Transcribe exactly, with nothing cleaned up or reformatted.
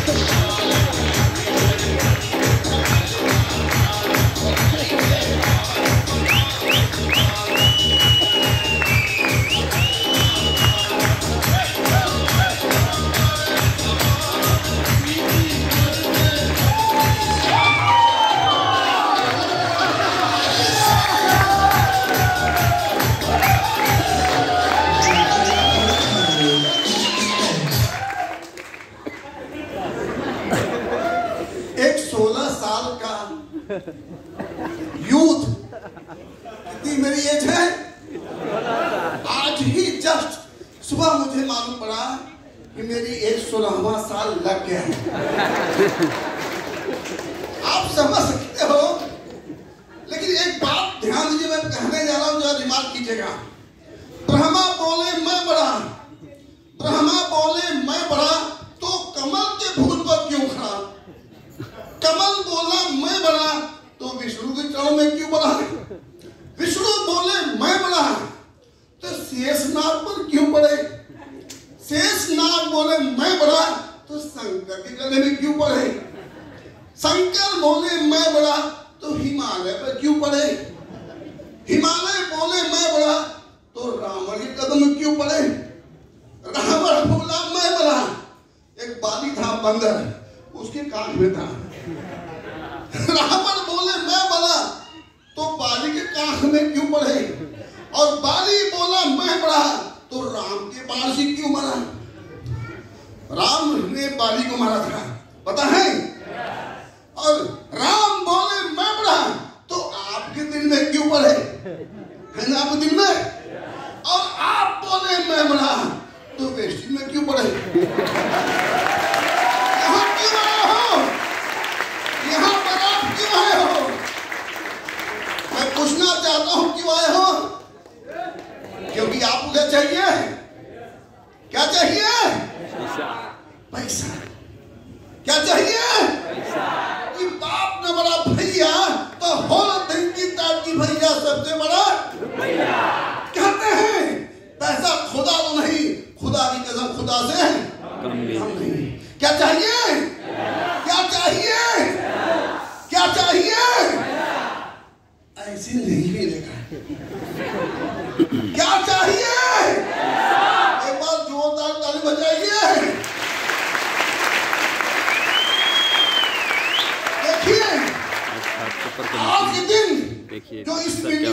सोलह साल का यूथ, कितनी मेरी एज है, आज ही जस्ट सुबह मुझे मालूम पड़ा कि मेरी एज सोलहवां साल लग गया है। आप समझ सकते हो, लेकिन एक बात ध्यान दीजिए, मैं कहने जा रहा हूं, जरा रिमार्क कीजिएगा। ब्रह्मा बोले मैं बड़ा, ब्रह्मा बोले मैं बड़ा, तो कमल के फूल पर क्यों खड़ा? कमल बोला मैं बड़ा, तो विष्णु के चरणों में क्यों बड़ा? विष्णु बोले मैं बड़ा, तो शेषनाग पर क्यों पड़े? शेषनाग बोले मैं बड़ा, तो शंकर के गले में क्यों पड़े? शंकर बोले मैं बड़ा, तो हिमालय पर क्यों पड़े? हिमालय बोले मैं बड़ा, तो रावण के कदम में क्यों पड़े? रावण बोला मैं बड़ा, एक बाली था बंदर, उसके कान में था। रावण बोले मैं बड़ा, तो बाली के काख में क्यों पड़े? और बाली बोला मैं बड़ा, तो राम के बाण से क्यों मरा? राम ने बाली को मारा था, पता है? और राम बोले मैं बड़ा, तो आपके दिल में क्यों पड़े? है ना आपके दिल में? और आप बोले मैं बड़ा, तो वेस्टी में क्यों पड़े? यहाँ क्यों आए हो? यहाँ पर आप क्यों आए हो? मैं पूछना चाहता हूँ क्यों आए हो? क्योंकि आपको क्या चाहिए? क्या चाहिए? पैसा। क्या चाहिए? कि बाप ने बड़ा भैया, तो होल धनकी ताकि भैया सबसे बड़ा भैया। कहते हैं पैसा खुदा तो नहीं, खुदा की कसम खुदा से कम नहीं। क्या चाहिए? क्या चाहिए? क्या चाहिए? ऐसे नहीं मिलेगा। क्या चाहिए? एक बार जोरदार ताली बजाइए। देखिए आज के दिन जो इस